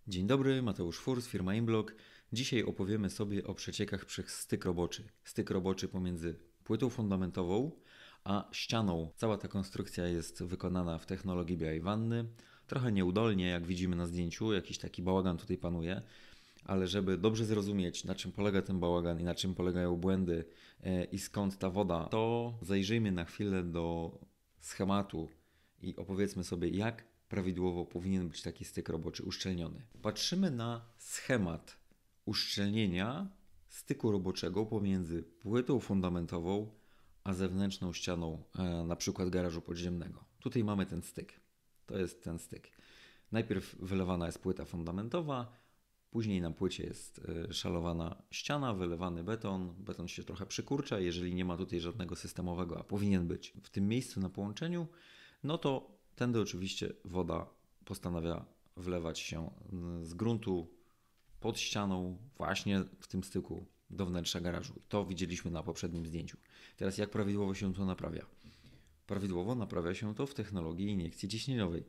Dzień dobry, Mateusz Furs, firma Inblock. Dzisiaj opowiemy sobie o przeciekach przez styk roboczy. Styk roboczy pomiędzy płytą fundamentową a ścianą. Cała ta konstrukcja jest wykonana w technologii białej wanny. Trochę nieudolnie, jak widzimy na zdjęciu, jakiś taki bałagan tutaj panuje. Ale żeby dobrze zrozumieć, na czym polega ten bałagan i na czym polegają błędy i skąd ta woda, to zajrzyjmy na chwilę do schematu i opowiedzmy sobie, jak prawidłowo powinien być taki styk roboczy uszczelniony. Patrzymy na schemat uszczelnienia styku roboczego pomiędzy płytą fundamentową a zewnętrzną ścianą na przykład garażu podziemnego. Tutaj mamy ten styk. To jest ten styk. Najpierw wylewana jest płyta fundamentowa, później na płycie jest szalowana ściana, wylewany beton. Beton się trochę przykurcza, jeżeli nie ma tutaj żadnego systemowego, a powinien być w tym miejscu na połączeniu, no to tędy oczywiście woda postanawia wlewać się z gruntu pod ścianą właśnie w tym styku do wnętrza garażu. To widzieliśmy na poprzednim zdjęciu. Teraz jak prawidłowo się to naprawia? Prawidłowo naprawia się to w technologii iniekcji ciśnieniowej.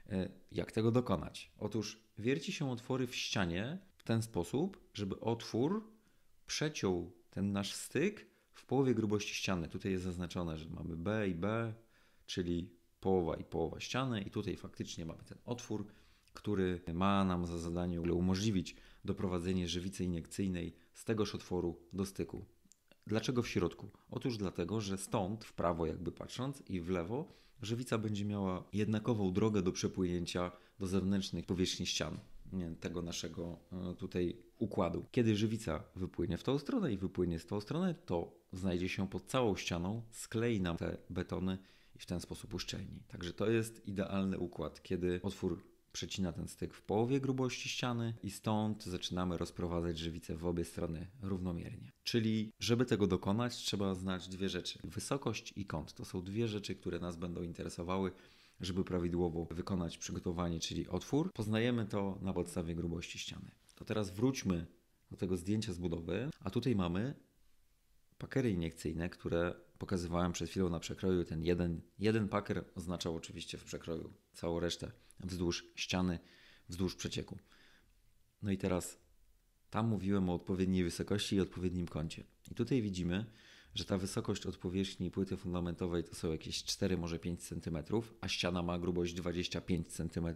Jak tego dokonać? Otóż wierci się otwory w ścianie w ten sposób, żeby otwór przeciął ten nasz styk w połowie grubości ściany. Tutaj jest zaznaczone, że mamy B i B, czyli połowa i połowa ściany i tutaj faktycznie mamy ten otwór, który ma nam za zadanie umożliwić doprowadzenie żywicy iniekcyjnej z tegoż otworu do styku. Dlaczego w środku? Otóż dlatego, że stąd w prawo jakby patrząc i w lewo żywica będzie miała jednakową drogę do przepłynięcia do zewnętrznych powierzchni ścian tego naszego tutaj układu. Kiedy żywica wypłynie w tą stronę i wypłynie w tą stronę, to znajdzie się pod całą ścianą, sklei nam te betony i w ten sposób uszczelni. Także to jest idealny układ, kiedy otwór przecina ten styk w połowie grubości ściany i stąd zaczynamy rozprowadzać żywicę w obie strony równomiernie. Czyli żeby tego dokonać, trzeba znać dwie rzeczy. Wysokość i kąt. To są dwie rzeczy, które nas będą interesowały, żeby prawidłowo wykonać przygotowanie, czyli otwór. Poznajemy to na podstawie grubości ściany. To teraz wróćmy do tego zdjęcia z budowy, a tutaj mamy pakery iniekcyjne, które pokazywałem przed chwilą na przekroju. Ten jeden paker oznaczał oczywiście w przekroju całą resztę wzdłuż ściany, wzdłuż przecieku. No i teraz tam mówiłem o odpowiedniej wysokości i odpowiednim kącie. I tutaj widzimy, że ta wysokość od powierzchni płyty fundamentowej to są jakieś 4, może 5 cm, a ściana ma grubość 25 cm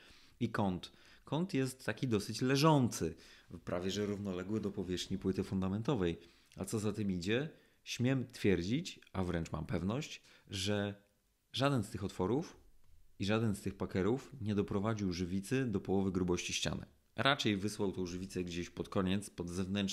i kąt. Kąt jest taki dosyć leżący, prawie że równoległy do powierzchni płyty fundamentowej. A co za tym idzie? Śmiem twierdzić, a wręcz mam pewność, że żaden z tych otworów i żaden z tych pakerów nie doprowadził żywicy do połowy grubości ściany. Raczej wysłał tą żywicę gdzieś pod koniec, pod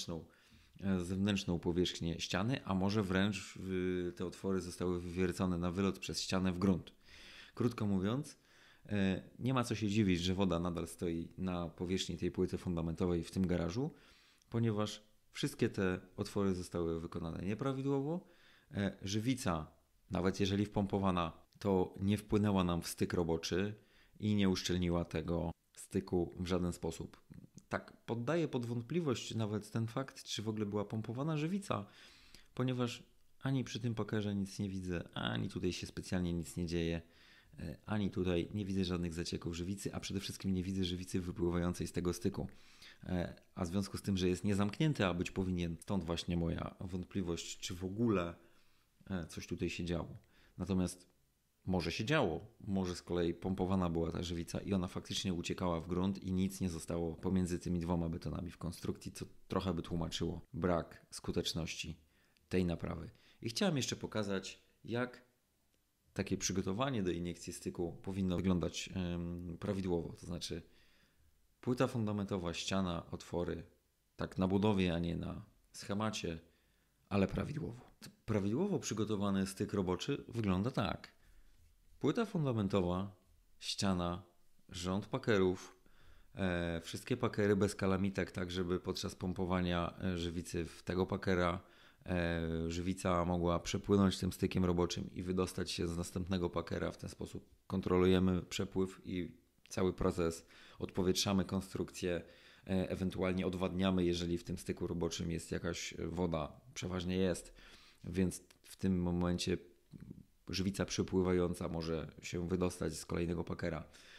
zewnętrzną powierzchnię ściany, a może wręcz te otwory zostały wywiercone na wylot przez ścianę w grunt. Krótko mówiąc, nie ma co się dziwić, że woda nadal stoi na powierzchni tej płyty fundamentowej w tym garażu, ponieważ wszystkie te otwory zostały wykonane nieprawidłowo. Żywica, nawet jeżeli wpompowana, to nie wpłynęła nam w styk roboczy i nie uszczelniła tego styku w żaden sposób. Tak poddaję pod wątpliwość nawet ten fakt, czy w ogóle była pompowana żywica, ponieważ ani przy tym pakerze nic nie widzę, ani tutaj się specjalnie nic nie dzieje, ani tutaj nie widzę żadnych zacieków żywicy, a przede wszystkim nie widzę żywicy wypływającej z tego styku. A w związku z tym, że jest niezamknięty, a być powinien, stąd właśnie moja wątpliwość, czy w ogóle coś tutaj się działo. Natomiast może się działo, może z kolei pompowana była ta żywica i ona faktycznie uciekała w grunt i nic nie zostało pomiędzy tymi dwoma betonami w konstrukcji, co trochę by tłumaczyło brak skuteczności tej naprawy. I chciałem jeszcze pokazać, jak takie przygotowanie do iniekcji styku powinno wyglądać prawidłowo. To znaczy płyta fundamentowa, ściana, otwory, tak na budowie, a nie na schemacie, ale prawidłowo. Prawidłowo przygotowany styk roboczy wygląda tak. Płyta fundamentowa, ściana, rząd pakerów, wszystkie pakery bez kalamitek, tak żeby podczas pompowania żywicy w tego pakera żywica mogła przepłynąć tym stykiem roboczym i wydostać się z następnego pakera. W ten sposób kontrolujemy przepływ i cały proces, odpowietrzamy konstrukcję, ewentualnie odwadniamy, jeżeli w tym styku roboczym jest jakaś woda, przeważnie jest, więc w tym momencie żywica przepływająca może się wydostać z kolejnego pakera.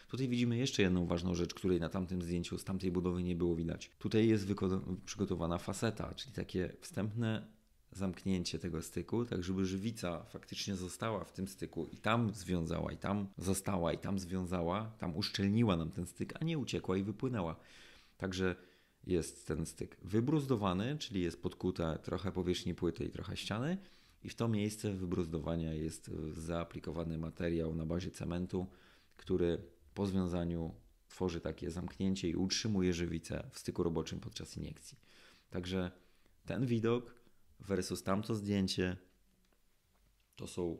Tutaj widzimy jeszcze jedną ważną rzecz, której na tamtym zdjęciu z tamtej budowy nie było widać. Tutaj jest przygotowana faseta, czyli takie wstępne zamknięcie tego styku, tak żeby żywica faktycznie została w tym styku i tam związała, i tam została, i tam związała, tam uszczelniła nam ten styk, a nie uciekła i wypłynęła. Także jest ten styk wybruzdowany, czyli jest podkuta trochę powierzchni płyty i trochę ściany i w to miejsce wybruzdowania jest zaaplikowany materiał na bazie cementu, który po związaniu tworzy takie zamknięcie i utrzymuje żywicę w styku roboczym podczas iniekcji. Także ten widok versus tamto zdjęcie to są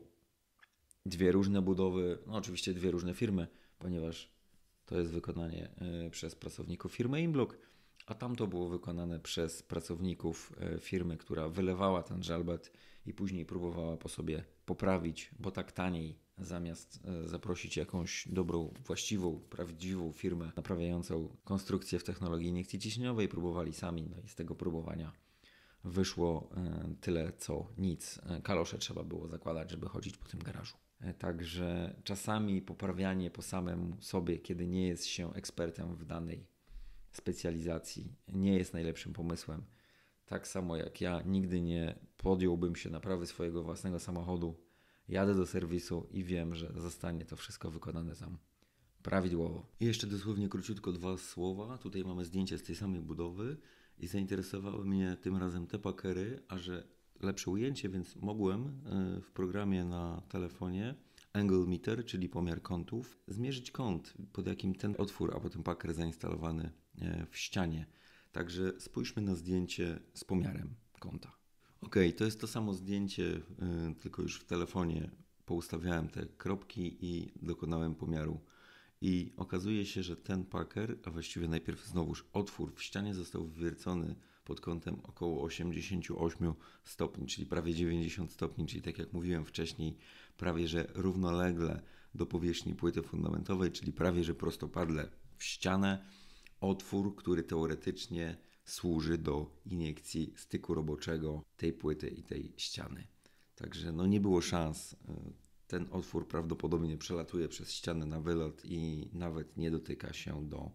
dwie różne budowy, no oczywiście dwie różne firmy, ponieważ to jest wykonanie przez pracowników firmy Inblock, a tamto było wykonane przez pracowników firmy, która wylewała ten żelbet i później próbowała po sobie poprawić, bo tak taniej, zamiast zaprosić jakąś dobrą, właściwą, prawdziwą firmę naprawiającą konstrukcję w technologii iniekcji ciśnieniowej, próbowali sami, no i z tego próbowania wyszło tyle co nic. Kalosze trzeba było zakładać, żeby chodzić po tym garażu. Także czasami poprawianie po samym sobie, kiedy nie jest się ekspertem w danej specjalizacji, nie jest najlepszym pomysłem. Tak samo jak ja nigdy nie podjąłbym się naprawy swojego własnego samochodu, jadę do serwisu i wiem, że zostanie to wszystko wykonane tam prawidłowo. I jeszcze dosłownie króciutko 2 słowa. Tutaj mamy zdjęcie z tej samej budowy i zainteresowały mnie tym razem te pakery, a że lepsze ujęcie, więc mogłem w programie na telefonie angle meter, czyli pomiar kątów, zmierzyć kąt, pod jakim ten otwór, a potem paker zainstalowany w ścianie. Także spójrzmy na zdjęcie z pomiarem kąta. Ok, to jest to samo zdjęcie, tylko już w telefonie poustawiałem te kropki i dokonałem pomiaru. I okazuje się, że ten paker, a właściwie najpierw znowuż otwór w ścianie został wywiercony pod kątem około 88 stopni, czyli prawie 90 stopni, czyli tak jak mówiłem wcześniej, prawie że równolegle do powierzchni płyty fundamentowej, czyli prawie że prostopadle w ścianę, otwór, który teoretycznie służy do iniekcji styku roboczego tej płyty i tej ściany. Także no nie było szans. Ten otwór prawdopodobnie przelatuje przez ścianę na wylot i nawet nie dotyka się do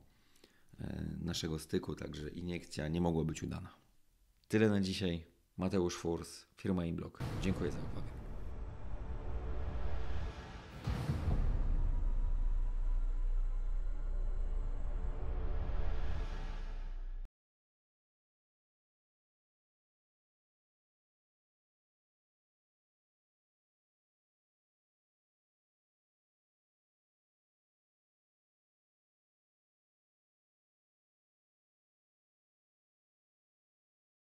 naszego styku, także iniekcja nie mogła być udana. Tyle na dzisiaj. Mateusz Furs, firma Inblock. Dziękuję za uwagę.